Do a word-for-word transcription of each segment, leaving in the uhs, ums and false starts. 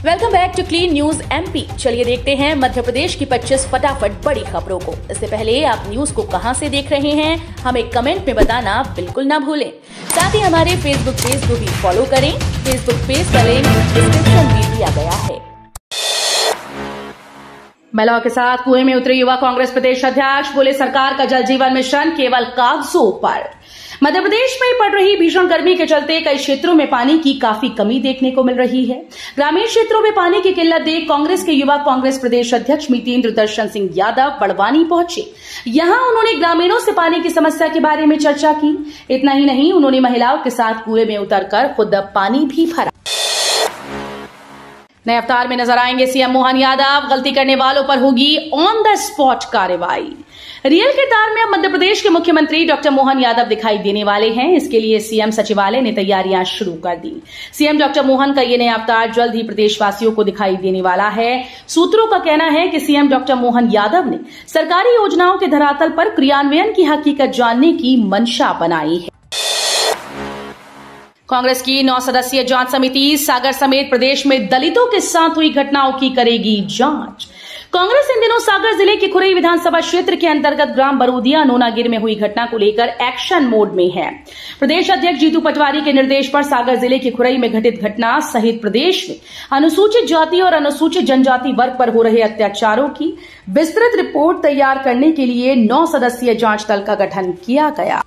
Welcome back to clean news MP. चलिए देखते हैं मध्य प्रदेश की पच्चीस फटाफट बड़ी खबरों को। इससे पहले आप न्यूज को कहां से देख रहे हैं हमें कमेंट में बताना बिल्कुल ना भूलें। साथ ही हमारे फेसबुक पेज को भी फॉलो करें। फेसबुक पेज का लिंक डिस्क्रिप्शन में दिया गया है। महिलाओं के साथ कुएं में उतरे युवा कांग्रेस प्रदेश अध्यक्ष, बोले सरकार का जल जीवन मिशन केवल कागजों पर। मध्य प्रदेश में पड़ रही भीषण गर्मी के चलते कई क्षेत्रों में पानी की काफी कमी देखने को मिल रही है। ग्रामीण क्षेत्रों में पानी की किल्लत देख कांग्रेस के युवा कांग्रेस प्रदेश अध्यक्ष मितेंद्र दर्शन सिंह यादव बड़वानी पहुंचे। यहां उन्होंने ग्रामीणों से पानी की समस्या के बारे में चर्चा की। इतना ही नहीं, उन्होंने महिलाओं के साथ कुएं में उतरकर खुद पानी भी भरा। नए अवतार में नजर आएंगे सीएम मोहन यादव, गलती करने वालों पर होगी ऑन द स्पॉट कार्रवाई। रियल किरदार में अब मध्य प्रदेश के मुख्यमंत्री डॉक्टर मोहन यादव दिखाई देने वाले हैं। इसके लिए सीएम सचिवालय ने तैयारियां शुरू कर दी। सीएम डॉक्टर मोहन का ये नया अवतार जल्द ही प्रदेशवासियों को दिखाई देने वाला है। सूत्रों का कहना है कि सीएम डॉक्टर मोहन यादव ने सरकारी योजनाओं के धरातल पर क्रियान्वयन की हकीकत जानने की मंशा बनाई है। कांग्रेस की नौ सदस्यीय जांच समिति सागर समेत प्रदेश में दलितों के साथ हुई घटनाओं की करेगी जांच। कांग्रेस इन दिनों सागर जिले के खुरई विधानसभा क्षेत्र के अंतर्गत ग्राम बरूदिया नोनागिर में हुई घटना को लेकर एक्शन मोड में है। प्रदेश अध्यक्ष जीतू पटवारी के निर्देश पर सागर जिले के खुरई में घटित घटना सहित प्रदेश में अनुसूचित जाति और अनुसूचित जनजाति वर्ग पर हो रहे अत्याचारों की विस्तृत रिपोर्ट तैयार करने के लिए नौ सदस्यीय जांच दल का गठन किया गया।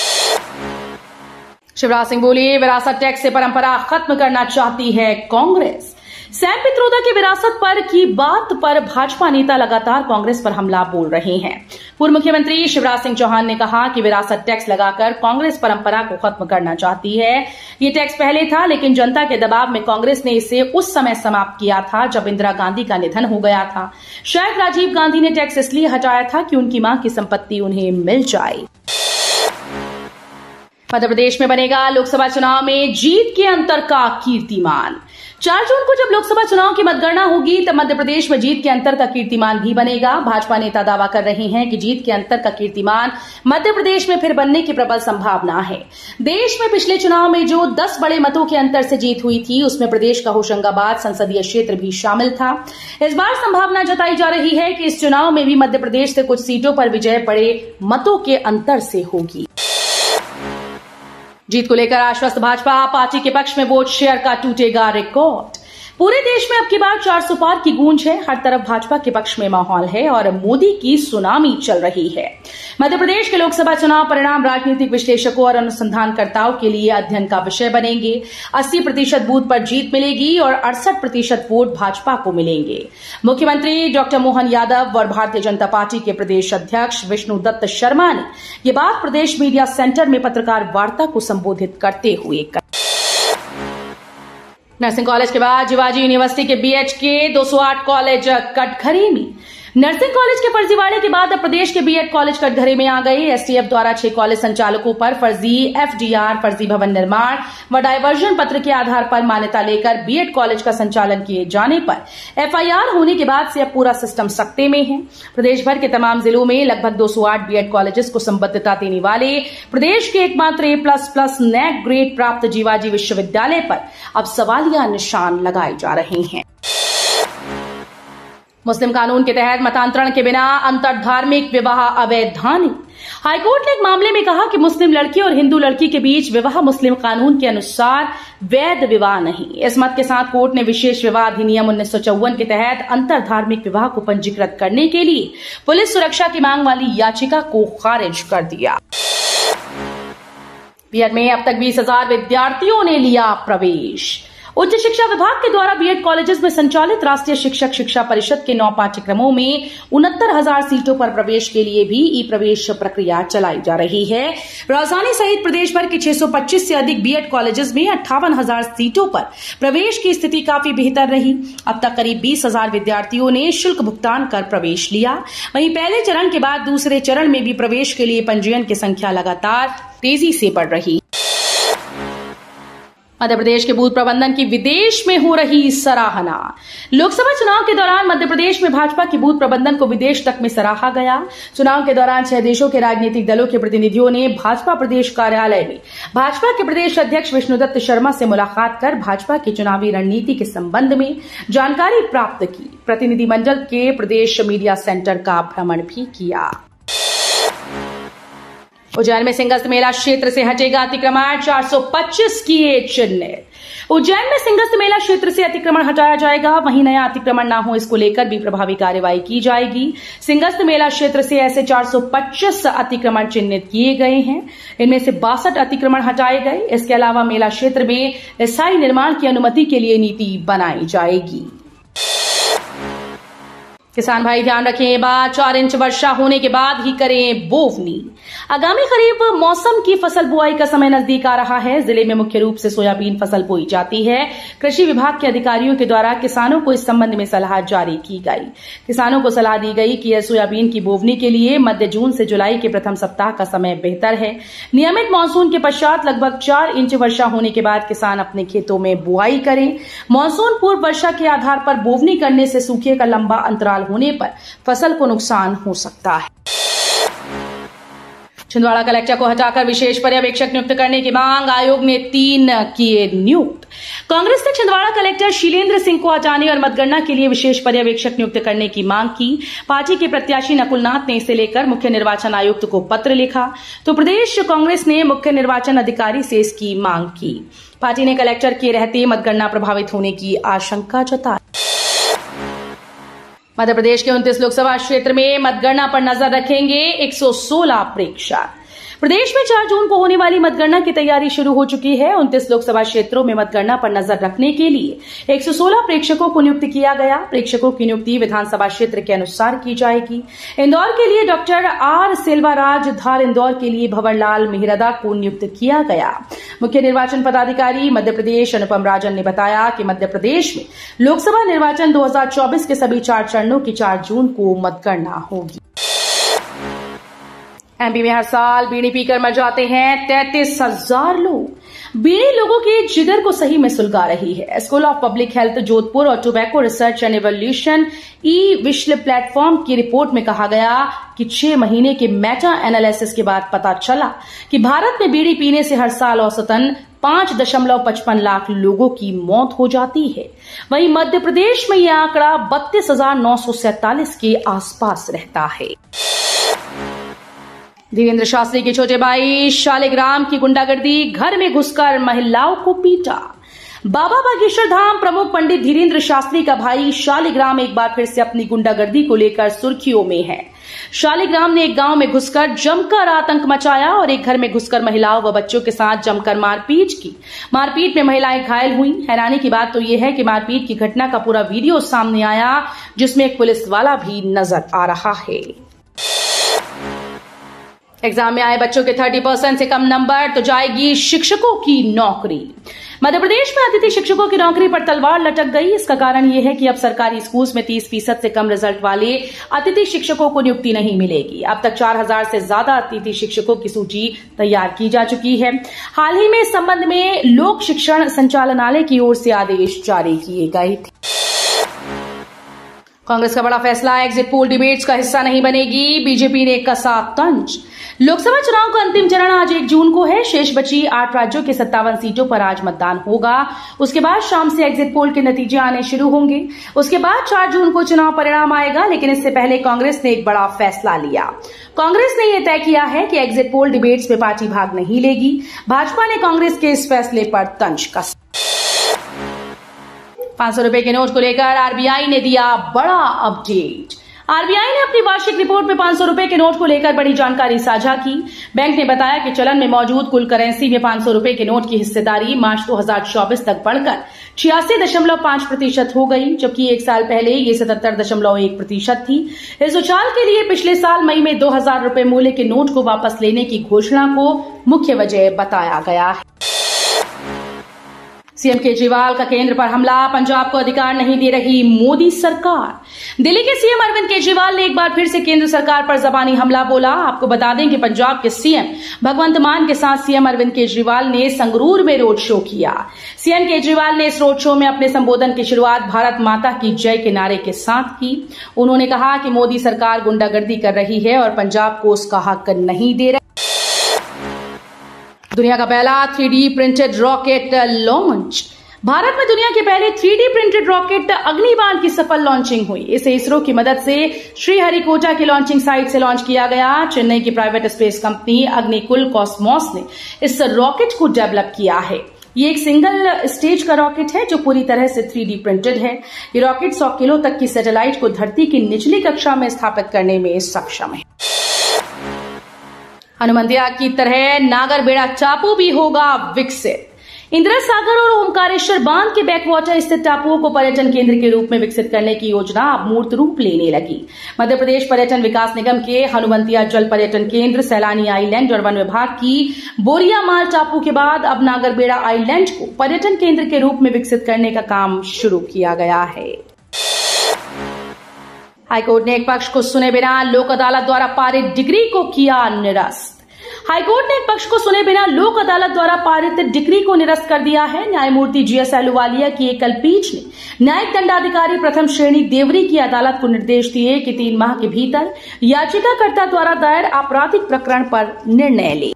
शिवराज सिंह बोले, विरासत टैक्स से परंपरा खत्म करना चाहती है कांग्रेस। सैम पित्रोदा की विरासत पर की बात पर भाजपा नेता लगातार कांग्रेस पर हमला बोल रहे हैं। पूर्व मुख्यमंत्री शिवराज सिंह चौहान ने कहा कि विरासत टैक्स लगाकर कांग्रेस परंपरा को खत्म करना चाहती है। ये टैक्स पहले था, लेकिन जनता के दबाव में कांग्रेस ने इसे उस समय समाप्त किया था जब इंदिरा गांधी का निधन हो गया था। शायद राजीव गांधी ने टैक्स इसलिए हटाया था कि उनकी मां की संपत्ति उन्हें मिल जाए। मध्य प्रदेश में बनेगा लोकसभा चुनाव में जीत के अंतर का कीर्तिमान। चार जून को जब लोकसभा चुनाव की मतगणना होगी तब मध्य प्रदेश में जीत के अंतर का कीर्तिमान भी बनेगा। भाजपा नेता दावा कर रहे हैं कि जीत के अंतर का कीर्तिमान मध्य प्रदेश में फिर बनने की प्रबल संभावना है। देश में पिछले चुनाव में जो दस बड़े मतों के अंतर से जीत हुई थी उसमें प्रदेश का होशंगाबाद संसदीय क्षेत्र भी शामिल था। इस बार संभावना जताई जा रही है कि इस चुनाव में भी मध्य प्रदेश से कुछ सीटों पर विजय बड़े मतों के अंतर से होगी। जीत को लेकर आश्वस्त भाजपा, पार्टी के पक्ष में वोट शेयर का टूटेगा रिकॉर्ड। पूरे देश में अब की बार चार सौ पार की गूंज है। हर तरफ भाजपा के पक्ष में माहौल है और मोदी की सुनामी चल रही है। मध्य प्रदेश के लोकसभा चुनाव परिणाम राजनीतिक विश्लेषकों और अनुसंधानकर्ताओं के लिए अध्ययन का विषय बनेंगे। अस्सी प्रतिशत बूथ पर जीत मिलेगी और अड़सठ प्रतिशत वोट भाजपा को मिलेंगे। मुख्यमंत्री डॉक्टर मोहन यादव और भारतीय जनता पार्टी के प्रदेश अध्यक्ष विष्णु दत्त शर्मा ने ये बात प्रदेश मीडिया सेंटर में पत्रकार वार्ता को संबोधित करते हुए कही। नर्सिंग कॉलेज के बाद जिवाजी यूनिवर्सिटी के बीएच के दो सौ आठ कॉलेज कटघरे में। नर्सिंग कॉलेज के फर्जीवाड़े के बाद अब प्रदेश के बीएड कॉलेज कटघरे में आ गए। एसटीएफ द्वारा छह कॉलेज संचालकों पर फर्जी एफडीआर, फर्जी भवन निर्माण व डायवर्जन पत्र के आधार पर मान्यता लेकर बीएड कॉलेज का संचालन किए जाने पर एफआईआर होने के बाद से अब पूरा सिस्टम सख्ते में है। प्रदेश भर के तमाम जिलों में लगभग दो सौ आठ बीएड कॉलेजेस को संबद्धता देने वाले प्रदेश के एकमात्र A plus plus NAAC grade प्राप्त जिवाजी विश्वविद्यालय पर अब सवालिया निशान लगाए जा रहे हैं। मुस्लिम कानून के तहत मतांतरण के बिना अंतर धार्मिक विवाह अवैधानिक। हाईकोर्ट ने एक मामले में कहा कि मुस्लिम लड़की और हिंदू लड़की के बीच विवाह मुस्लिम कानून के अनुसार वैध विवाह नहीं। इस मत के साथ कोर्ट ने विशेष विवाह अधिनियम उन्नीस सौ चौवन के तहत अंतर धार्मिक विवाह को पंजीकृत करने के लिए पुलिस सुरक्षा की मांग वाली याचिका को खारिज कर दिया। बीएड में अब तक बीस हजार विद्यार्थियों ने लिया प्रवेश। उच्च शिक्षा विभाग के द्वारा बीएड कॉलेजेस में संचालित राष्ट्रीय शिक्षक शिक्षा परिषद के नौ पाठ्यक्रमों में उनहत्तर हजार सीटों पर प्रवेश के लिए भी ई प्रवेश प्रक्रिया चलाई जा रही है। राजधानी सहित प्रदेश भर के छह सौ पच्चीस से अधिक बीएड कॉलेजेस में अट्ठावन हजार सीटों पर प्रवेश की स्थिति काफी बेहतर रही। अब तक करीब बीस हजार विद्यार्थियों ने शुल्क भुगतान कर प्रवेश लिया। वहीं पहले चरण के बाद दूसरे चरण में भी प्रवेश के लिए पंजीयन की संख्या लगातार तेजी से बढ़ रही। मध्य प्रदेश के बूथ प्रबंधन की विदेश में हो रही सराहना। लोकसभा चुनाव के दौरान मध्य प्रदेश में भाजपा के बूथ प्रबंधन को विदेश तक में सराहा गया। चुनाव के दौरान छह देशों के राजनीतिक दलों के प्रतिनिधियों ने भाजपा प्रदेश कार्यालय में भाजपा के प्रदेश अध्यक्ष विष्णुदत्त शर्मा से मुलाकात कर भाजपा की चुनावी रणनीति के संबंध में जानकारी प्राप्त की। प्रतिनिधिमंडल के प्रदेश मीडिया सेंटर का भ्रमण भी किया। उज्जैन में सिंहस्थ मेला क्षेत्र से हटेगा अतिक्रमण, चार सौ पच्चीस किए चिन्हित। उज्जैन में सिंहस्थ मेला क्षेत्र से अतिक्रमण हटाया जाएगा, वहीं नया अतिक्रमण न हो इसको लेकर भी प्रभावी कार्यवाही की जाएगी। सिंहस्थ मेला क्षेत्र से ऐसे चार सौ पच्चीस अतिक्रमण चिन्हित किए गए हैं, इनमें से बासठ अतिक्रमण हटाए गए। इसके अलावा मेला क्षेत्र में स्थायी निर्माण की अनुमति के लिए नीति बनाई जाएगी। किसान भाई ध्यान रखें, ये बात चार इंच वर्षा होने के बाद ही करें बोवनी। आगामी खरीफ मौसम की फसल बुआई का समय नजदीक आ रहा है। जिले में मुख्य रूप से सोयाबीन फसल बोई जाती है। कृषि विभाग के अधिकारियों के द्वारा किसानों को इस संबंध में सलाह जारी की गई। किसानों को सलाह दी गई कि यह सोयाबीन की बोवनी के लिए मध्य जून से जुलाई के प्रथम सप्ताह का समय बेहतर है। नियमित मानसून के पश्चात लगभग चार इंच वर्षा होने के बाद किसान अपने खेतों में बुआई करें। मानसून पूर्व वर्षा के आधार पर बोवनी करने से सूखे का लंबा अंतराल होने पर फसल को नुकसान हो सकता है। छिंदवाड़ा कलेक्टर को हटाकर विशेष पर्यवेक्षक नियुक्त करने की मांग, आयोग ने तीन किए नियुक्त। कांग्रेस ने छिंदवाड़ा कलेक्टर शीलेंद्र सिंह को हटाने और मतगणना के लिए विशेष पर्यवेक्षक नियुक्त करने की मांग की। पार्टी के प्रत्याशी नकुल नाथ ने इसे लेकर मुख्य निर्वाचन आयुक्त को पत्र लिखा, तो प्रदेश कांग्रेस ने मुख्य निर्वाचन अधिकारी से इसकी मांग की। पार्टी ने कलेक्टर के रहते मतगणना प्रभावित होने की आशंका जताई। मध्य प्रदेश के उनतीस लोकसभा क्षेत्र में मतगणना पर नजर रखेंगे एक सौ सोलह प्रेक्षक। प्रदेश में चार जून को होने वाली मतगणना की तैयारी शुरू हो चुकी है। उनतीस लोकसभा क्षेत्रों में मतगणना पर नजर रखने के लिए एक सौ सोलह प्रेक्षकों को नियुक्त किया गया। प्रेक्षकों की नियुक्ति विधानसभा क्षेत्र के अनुसार की जाएगी। इंदौर के लिए डॉक्टर आर सेल्वाराज, धार इंदौर के लिए भंवरलाल मेहरदा को नियुक्त किया गया। मुख्य निर्वाचन पदाधिकारी मध्य प्रदेश अनुपम राजन ने बताया कि मध्य प्रदेश में लोकसभा निर्वाचन दो हजार चौबीस के सभी चार चरणों की चार जून को मतगणना होगी। एमपी में हर साल बीड़ी पीकर मर जाते हैं तैंतीस हजार लोग। बीड़ी लोगों के जिगर को सही में सुलगा रही है। School of public health Jodhpur और tobacco research and evolution e विश्व प्लेटफॉर्म की रिपोर्ट में कहा गया कि छह महीने के मेटा एनालिसिस के बाद पता चला कि भारत में बीड़ी पीने से हर साल औसतन पांच दशमलव पचपन लाख लोगों की मौत हो जाती है। वहीं मध्य प्रदेश में यह आंकड़ा बत्तीस हजार नौ सौ सैंतालीस के आसपास रहता है। धीरेन्द्र शास्त्री के छोटे भाई शालिग्राम की गुंडागर्दी, घर में घुसकर महिलाओं को पीटा। बाबा बागेश्वर धाम प्रमुख पंडित धीरेन्द्र शास्त्री का भाई शालिग्राम एक बार फिर से अपनी गुंडागर्दी को लेकर सुर्खियों में है। शालिग्राम ने एक गांव में घुसकर जमकर आतंक मचाया और एक घर में घुसकर महिलाओं व बच्चों के साथ जमकर मारपीट की। मारपीट में महिलाएं घायल हुई। हैरानी की बात तो यह है कि मारपीट की घटना का पूरा वीडियो सामने आया, जिसमें एक पुलिस वाला भी नजर आ रहा है। एग्जाम में आए बच्चों के तीस परसेंट से कम नंबर तो जाएगी शिक्षकों की नौकरी। मध्य प्रदेश में अतिथि शिक्षकों की नौकरी पर तलवार लटक गई। इसका कारण यह है कि अब सरकारी स्कूल्स में तीस फीसद से कम रिजल्ट वाले अतिथि शिक्षकों को नियुक्ति नहीं मिलेगी। अब तक चार हजार से ज्यादा अतिथि शिक्षकों की सूची तैयार की जा चुकी है। हाल ही में इस संबंध में लोक शिक्षण संचालनालय की ओर से आदेश जारी किए गए थे। कांग्रेस का बड़ा फैसला, एग्जिट पोल डिबेट्स का हिस्सा नहीं बनेगी। बीजेपी ने कसा तंज। लोकसभा चुनाव का अंतिम चरण आज एक जून को है। शेष बची आठ राज्यों के सत्तावन सीटों पर आज मतदान होगा। उसके बाद शाम से एग्जिट पोल के नतीजे आने शुरू होंगे। उसके बाद चार जून को चुनाव परिणाम आएगा, लेकिन इससे पहले कांग्रेस ने एक बड़ा फैसला लिया। कांग्रेस ने यह तय किया है कि एग्जिट पोल डिबेट्स में पार्टी भाग नहीं लेगी। भाजपा ने कांग्रेस के इस फैसले पर तंज कसा। पांच सौ रुपए के नोट को लेकर आरबीआई ने दिया बड़ा अपडेट। आरबीआई ने अपनी वार्षिक रिपोर्ट में पांच सौ रुपए के नोट को लेकर बड़ी जानकारी साझा की। बैंक ने बताया कि चलन में मौजूद कुल करेंसी में पांच सौ रुपए के नोट की हिस्सेदारी मार्च दो हजार चौबीस तक बढ़कर छियासी दशमलव पांच प्रतिशत हो गई, जबकि एक साल पहले ये सतहत्तर दशमलव एक प्रतिशत थी। इस उछाल के लिए पिछले साल मई में दो हजार रुपए मूल्य के नोट को वापस लेने की घोषणा को मुख्य वजह बताया गया है। सीएम केजरीवाल का केंद्र पर हमला, पंजाब को अधिकार नहीं दे रही मोदी सरकार। दिल्ली के सीएम अरविंद केजरीवाल ने एक बार फिर से केंद्र सरकार पर जबानी हमला बोला। आपको बता दें कि पंजाब के सीएम भगवंत मान के साथ सीएम अरविंद केजरीवाल ने संगरूर में रोड शो किया। सीएम केजरीवाल ने इस रोड शो में अपने संबोधन की शुरुआत भारत माता की जय के नारे के साथ की। उन्होंने कहा कि मोदी सरकार गुंडागर्दी कर रही है और पंजाब को उसका हक नहीं दे रही। दुनिया का पहला three D printed rocket launch. Bharat में दुनिया के पहले three D printed rocket Agnibaan की सफल लॉन्चिंग हुई। इसे इसरो की मदद से श्रीहरिकोटा की लॉन्चिंग साइट से लॉन्च किया गया। चेन्नई की private space company Agnikul Cosmos ने इस रॉकेट को डेवलप किया है। ये एक सिंगल स्टेज का रॉकेट है जो पूरी तरह से थ्री डी प्रिंटेड है। ये रॉकेट सौ किलो तक की सैटेलाइट को धरती की निचली कक्षा में स्थापित करने में सक्षम है। हनुमंतिया की तरह नागरबेड़ा टापू भी होगा विकसित। इंदिरा सागर और ओमकारेश्वर बांध के बैकवाटर स्थित टापुओं को पर्यटन केंद्र के रूप में विकसित करने की योजना अब मूर्त रूप लेने लगी। मध्य प्रदेश पर्यटन विकास निगम के हनुमंतिया जल पर्यटन केंद्र, सैलानी आइलैंड और वन विभाग की बोरियामाल टापू के बाद अब नागरबेड़ा आइलैंड को पर्यटन केंद्र के रूप में विकसित करने का काम शुरू किया गया है। हाईकोर्ट ने एक पक्ष को सुने बिना लोक अदालत द्वारा पारित डिग्री को किया निरस्त। हाईकोर्ट ने एक पक्ष को सुने बिना लोक अदालत द्वारा पारित डिग्री को निरस्त कर दिया है। न्यायमूर्ति जीएस अहलूवालिया की एकल पीठ ने न्यायिक दंडाधिकारी प्रथम श्रेणी देवरी की अदालत को निर्देश दिए कि तीन माह के भीतर याचिकाकर्ता द्वारा दायर आपराधिक प्रकरण पर निर्णय ले।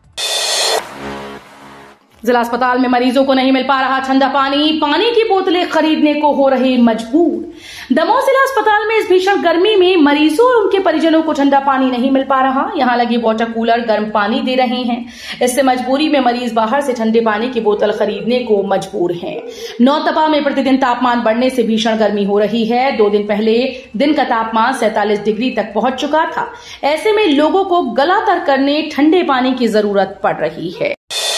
जिला अस्पताल में मरीजों को नहीं मिल पा रहा ठंडा पानी, पानी की बोतलें खरीदने को हो रहे मजबूर। दमोह जिला अस्पताल में इस भीषण गर्मी में मरीजों और उनके परिजनों को ठंडा पानी नहीं मिल पा रहा। यहां लगे वाटर कूलर गर्म पानी दे रहे हैं। इससे मजबूरी में मरीज बाहर से ठंडे पानी की बोतल खरीदने को मजबूर हैं। नौतपा में प्रतिदिन तापमान बढ़ने से भीषण गर्मी हो रही है। दो दिन पहले दिन का तापमान सैंतालीस डिग्री तक पहुंच चुका था। ऐसे में लोगों को गला तर करने ठंडे पानी की जरूरत पड़ रही है।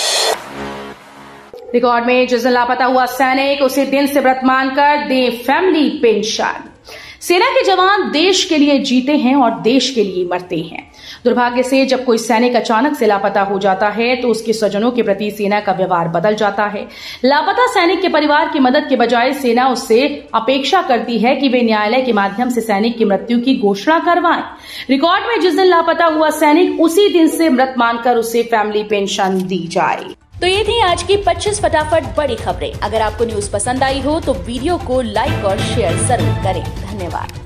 रिकॉर्ड में जिस दिन लापता हुआ सैनिक उसी दिन से व्रत मानकर दे फैमिली पेंशन। सेना के जवान देश के लिए जीते हैं और देश के लिए मरते हैं। दुर्भाग्य से जब कोई सैनिक अचानक से लापता हो जाता है तो उसके स्वजनों के प्रति सेना का व्यवहार बदल जाता है। लापता सैनिक के परिवार की मदद के बजाय सेना उससे अपेक्षा करती है कि वे न्यायालय के माध्यम से सैनिक की मृत्यु की घोषणा करवाएं। रिकॉर्ड में जिस दिन लापता हुआ सैनिक उसी दिन से मृत मानकर उसे फैमिली पेंशन दी जाए। तो ये थी आज की पच्चीस फटाफट बड़ी खबरें। अगर आपको न्यूज पसंद आई हो तो वीडियो को लाइक और शेयर जरूर करें। धन्यवाद।